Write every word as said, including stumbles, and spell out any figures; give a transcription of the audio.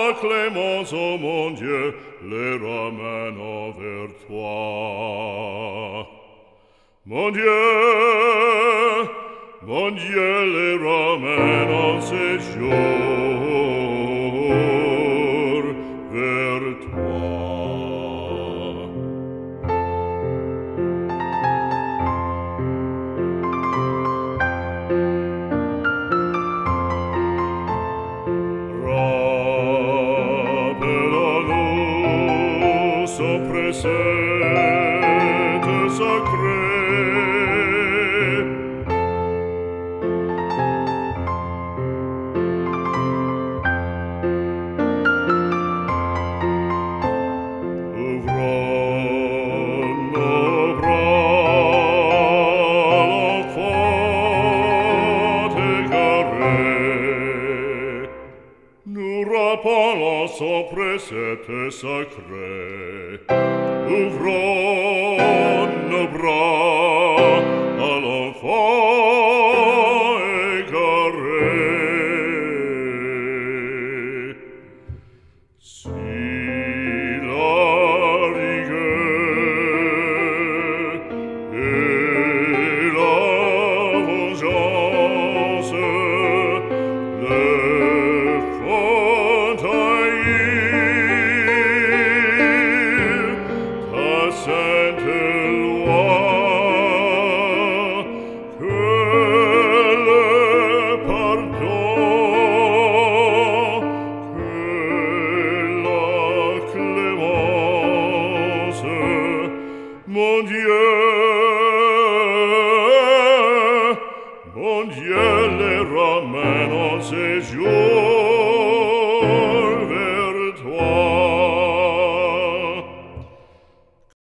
clémence, ô mon Dieu, les ramène vers toi. Mon Dieu, mon Dieu, les ramène en séjour vers toi. Rappelons-nous son précepte sacré. Ouvrons nos bras, l'enfant égaré. Nous rappelons son précepte sacré. Ouvrons nos bras,